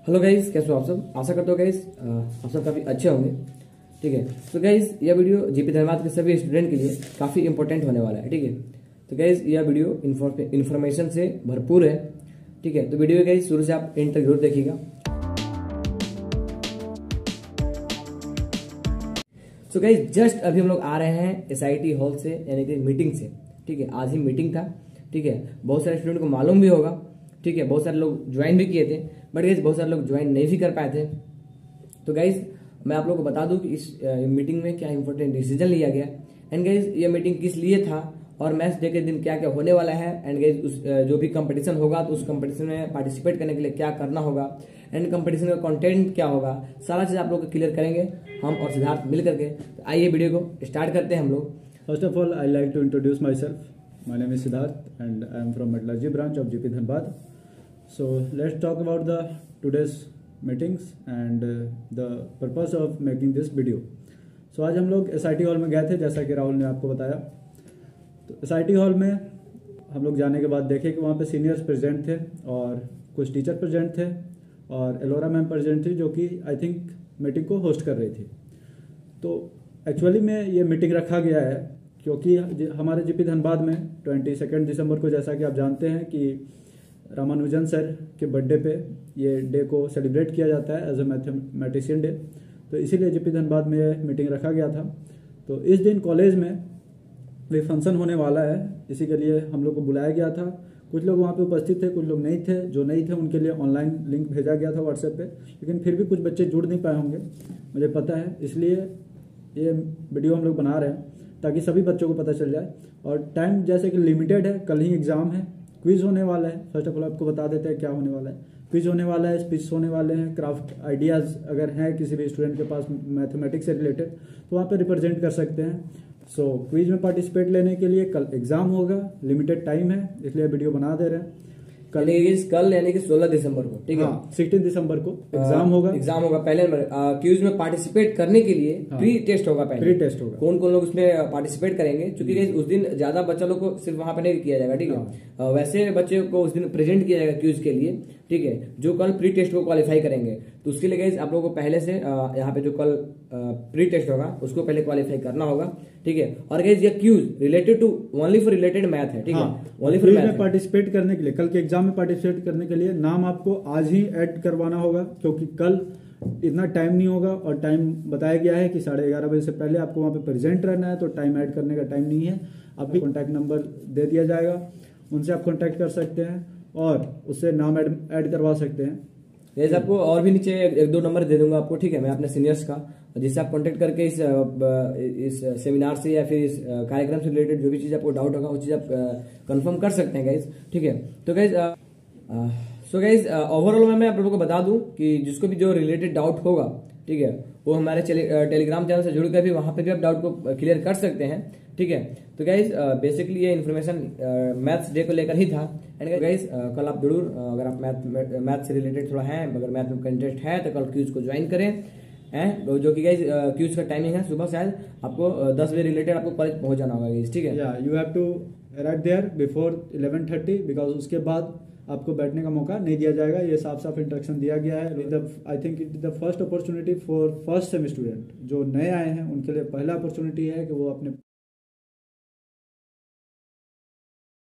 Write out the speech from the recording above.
Hello guys, कैसे हो आप सब। आशा करते हो गाइस आप सब काफ़ी अच्छे होंगे। ठीक है, तो गाइस यह वीडियो जीपी धनबाद के सभी स्टूडेंट के लिए काफ़ी इंपॉर्टेंट होने वाला है। ठीक है, तो गाइस यह वीडियो इन्फॉर्मेशन से भरपूर है। ठीक है, तो वीडियो गाइस शुरू से आप एंड तक जरूर देखिएगा। सो गाइस जस्ट अभी हम लोग आ रहे हैं SIT हॉल से, यानी कि मीटिंग से। ठीक है, आज ही मीटिंग था। ठीक है, बहुत सारे स्टूडेंट को मालूम भी होगा। ठीक है, बहुत सारे लोग ज्वाइन भी किए थे, बट गाइस बहुत सारे लोग ज्वाइन नहीं भी कर पाए थे। तो गाइस मैं आप लोगों को बता दूं कि इस मीटिंग में क्या इंपॉर्टेंट डिसीजन लिया गया। एंड गाइस ये मीटिंग किस लिए था और मैथ्स डे के दिन क्या क्या होने वाला है। एंड गाइस उस जो भी कंपटीशन होगा तो उस कंपटीशन में पार्टिसिपेट करने के लिए क्या करना होगा, एंड कंपटीशन का कंटेंट क्या होगा, सारा चीज आप लोग को क्लियर करेंगे हम और सिद्धार्थ मिल करके। तो आइए वीडियो को स्टार्ट करते हैं हम लोग। First of all, I like to introduce myself. My name is Siddharth and I am from Metallurgy branch of GP Dhanbad. So let's talk about the today's meetings and the purpose of making this video. So आज हम लोग SIT hall में गए थे, जैसा कि राहुल ने आपको बताया। तो SIT हॉल में हम लोग जाने के बाद देखे कि वहाँ पे सीनियर्स प्रेजेंट थे और कुछ टीचर प्रेजेंट थे और एलोरा मैम प्रेजेंट थी, जो कि आई थिंक मीटिंग को होस्ट कर रही थी। तो एक्चुअली में ये मीटिंग रखा गया है क्योंकि हमारे जीपी धनबाद में 22 दिसंबर को, जैसा कि आप जानते हैं कि रामानुजन सर के बर्थडे पे ये डे को सेलिब्रेट किया जाता है एज ए मैथमेटिशियन डे। तो इसीलिए जीपी धनबाद में ये मीटिंग रखा गया था। तो इस दिन कॉलेज में भी फंक्शन होने वाला है, इसी के लिए हम लोग को बुलाया गया था। कुछ लोग वहाँ पे उपस्थित थे, कुछ लोग नहीं थे। जो नहीं थे उनके लिए ऑनलाइन लिंक भेजा गया था व्हाट्सएप पे, लेकिन फिर भी कुछ बच्चे जुड़ नहीं पाए होंगे, मुझे पता है। इसलिए ये वीडियो हम लोग बना रहे हैं ताकि सभी बच्चों को पता चल जाए। और टाइम जैसे कि लिमिटेड है, कल ही एग्जाम है, क्विज होने वाला है। फर्स्ट ऑफ ऑल आपको बता देते हैं क्या होने वाला है। क्विज होने वाला है, स्पीच होने वाले हैं, क्राफ्ट आइडियाज़ अगर हैं किसी भी स्टूडेंट के पास मैथमेटिक्स से रिलेटेड तो वहाँ पे रिप्रेजेंट कर सकते हैं। सो क्विज में पार्टिसिपेट लेने के लिए कल एग्जाम होगा, लिमिटेड टाइम है, इसलिए वीडियो बना दे रहे हैं। कल यानी कि 16 दिसंबर को। ठीक है, 16 दिसंबर को एग्जाम होगा। पहले क्यूज में पार्टिसिपेट करने के लिए प्री टेस्ट होगा। पहले प्री टेस्ट होगा। कौन कौन लोग उसमें पार्टिसिपेट करेंगे, क्योंकि उस दिन ज्यादा बच्चा लोग को सिर्फ वहां पे नहीं किया जाएगा। ठीक है, वैसे बच्चे को उस दिन प्रेजेंट किया जाएगा क्यूज के लिए। ठीक है, जो कल प्री टेस्ट को क्वालिफाई करेंगे। तो उसके लिए गाइस आप लोगों को पहले से यहाँ पे जो कल प्री टेस्ट होगा उसको पहले क्वालिफाई करना होगा। ठीक है, और गाइस ये quiz related to only for related math है। ठीक है, ओनली फॉर मैथ में पार्टिसिपेट करने के लिए, कल के एग्जाम में पार्टिसिपेट करने के लिए नाम आपको आज ही ऐड करवाना होगा, क्योंकि कल इतना टाइम नहीं होगा। और टाइम बताया गया है कि 11:30 बजे से पहले आपको वहाँ पे प्रेजेंट रहना है, तो टाइम ऐड करने का टाइम नहीं है। अभी कॉन्टैक्ट नंबर दे दिया जाएगा, उनसे आप कॉन्टैक्ट कर सकते हैं और उससे नाम ऐड करवा सकते हैं। जैसे आपको और भी नीचे एक दो नंबर दे दूंगा आपको। ठीक है, मैं अपने सीनियर्स का, जिससे आप कांटेक्ट करके इस सेमिनार से या फिर इस कार्यक्रम से रिलेटेड जो भी चीज़ आपको डाउट होगा वो चीज़ आप कंफर्म कर सकते हैं गाइज। ठीक है, तो गाइज सो गाइज ओवरऑल मैं आप लोगों को बता दूं कि जिसको भी जो रिलेटेड डाउट होगा, ठीक है, वो हमारे टेलीग्राम चैनल से जुड़कर भी वहां पे भी आप डाउट को क्लियर कर सकते हैं। ठीक है, तो गाइज बेसिकली ये इन्फॉर्मेशन मैथ्स डे को लेकर ही था। एंड गाइज कल आप जरूर अगर आप मैथ से रिलेटेड थोड़ा है, अगर मैथ में इंटरेस्ट है तो कल क्यूज को ज्वाइन करें हैं, जो कि गाइज क्यूज का टाइमिंग है सुबह शायद आपको 10 बजे रिलेटेड आपको कॉलेज पहुंच जाना होगा गाइज। ठीक है, you have to arrive there before 11:30 because उसके बाद आपको बैठने का मौका नहीं दिया जाएगा। ये साफ साफ इंस्ट्रक्शन दिया गया है। I think it is the first opportunity for first sem student. जो नए आए हैं उनके लिए पहला अपॉर्चुनिटी है कि वो अपने